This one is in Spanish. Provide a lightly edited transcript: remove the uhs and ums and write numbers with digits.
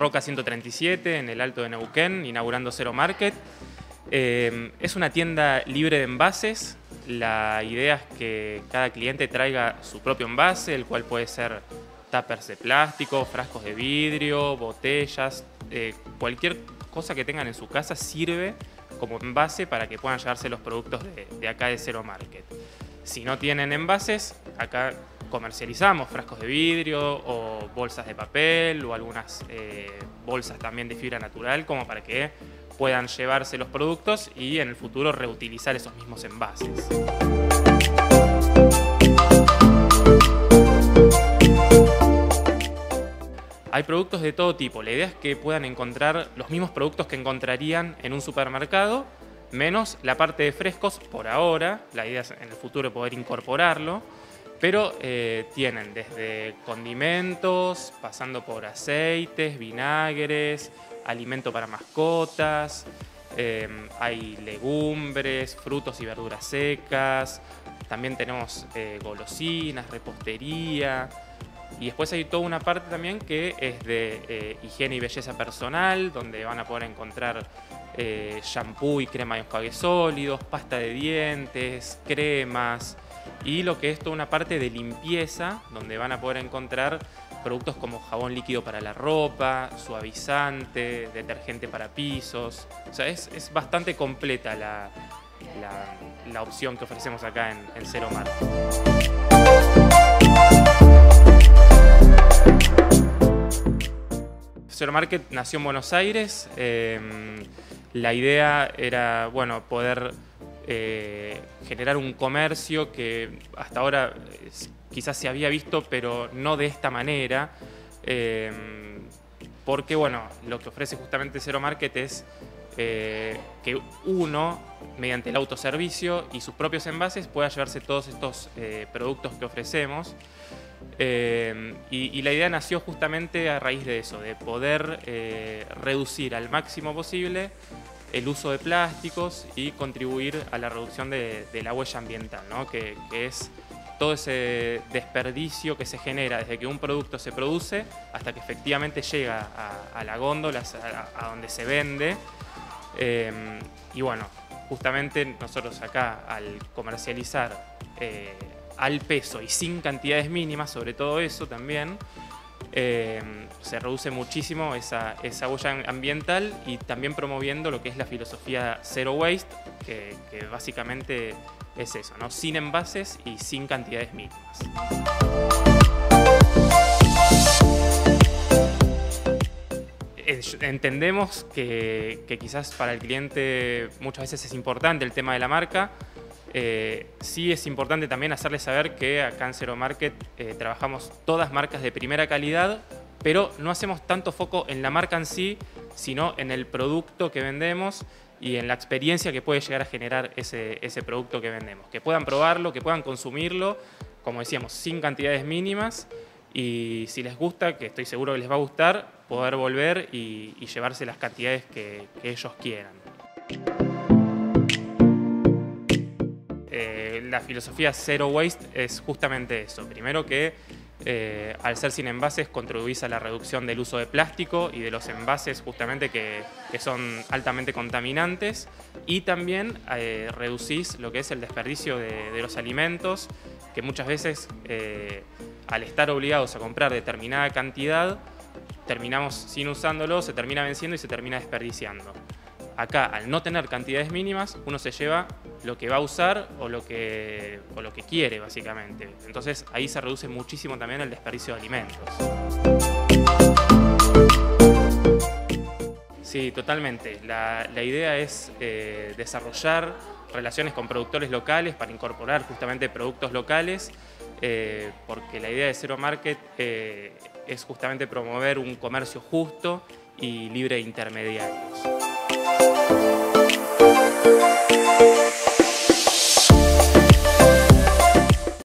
Roca 137, en el Alto de Neuquén, inaugurando Zero Market. Es una tienda libre de envases. La idea es que cada cliente traiga su propio envase, el cual puede ser tuppers de plástico, frascos de vidrio, botellas, cualquier cosa que tengan en su casa sirve como envase para que puedan llevarse los productos de acá de Zero Market. Si no tienen envases, acá comercializamos frascos de vidrio o bolsas de papel o algunas bolsas también de fibra natural, como para que puedan llevarse los productos y en el futuro reutilizar esos mismos envases. Hay productos de todo tipo. La idea es que puedan encontrar los mismos productos que encontrarían en un supermercado, menos la parte de frescos por ahora. La idea es en el futuro poder incorporarlo, pero tienen desde condimentos, pasando por aceites, vinagres, alimento para mascotas, hay legumbres, frutos y verduras secas, también tenemos golosinas, repostería. Y después hay toda una parte también que es de higiene y belleza personal, donde van a poder encontrar shampoo y crema de enjuague sólidos, pasta de dientes, cremas, y lo que es toda una parte de limpieza, donde van a poder encontrar productos como jabón líquido para la ropa, suavizante, detergente para pisos. O sea, es bastante completa la opción que ofrecemos acá en Zero Market. Zero Market nació en Buenos Aires. La idea era, bueno, poder generar un comercio que hasta ahora quizás se había visto, pero no de esta manera, porque, bueno, lo que ofrece justamente Zero Market es que uno, mediante el autoservicio y sus propios envases, pueda llevarse todos estos productos que ofrecemos. Y la idea nació justamente a raíz de eso, de poder reducir al máximo posible el uso de plásticos y contribuir a la reducción de la huella ambiental, ¿no? que es todo ese desperdicio que se genera desde que un producto se produce hasta que efectivamente llega a la góndola, a donde se vende. Y bueno, justamente nosotros acá, al comercializar al peso y sin cantidades mínimas, sobre todo eso también, se reduce muchísimo esa huella ambiental, y también promoviendo lo que es la filosofía Zero Waste, que básicamente es eso, ¿no? Sin envases y sin cantidades mínimas. Entendemos que quizás para el cliente muchas veces es importante el tema de la marca. Sí es importante también hacerles saber que acá en Zero Market trabajamos todas marcas de primera calidad, pero no hacemos tanto foco en la marca en sí, sino en el producto que vendemos y en la experiencia que puede llegar a generar ese producto que vendemos. Que puedan probarlo, que puedan consumirlo, como decíamos, sin cantidades mínimas, y si les gusta, que estoy seguro que les va a gustar, poder volver y llevarse las cantidades que ellos quieran. La filosofía Zero Waste es justamente eso. Primero que al ser sin envases contribuís a la reducción del uso de plástico y de los envases justamente que son altamente contaminantes, y también reducís lo que es el desperdicio de los alimentos, que muchas veces al estar obligados a comprar determinada cantidad terminamos sin usándolo, se termina venciendo y se termina desperdiciando. Acá, al no tener cantidades mínimas, uno se lleva lo que va a usar o lo que quiere, básicamente. Entonces, ahí se reduce muchísimo también el desperdicio de alimentos. Sí, totalmente. La idea es desarrollar relaciones con productores locales para incorporar justamente productos locales, porque la idea de Zero Market es justamente promover un comercio justo y libre de intermediarios.